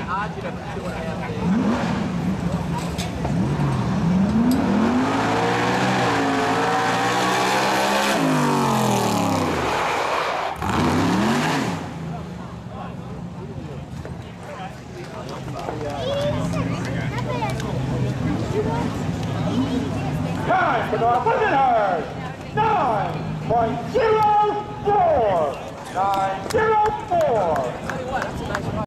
agile tutti volenti. Time for the winners! 9.04! 9.04!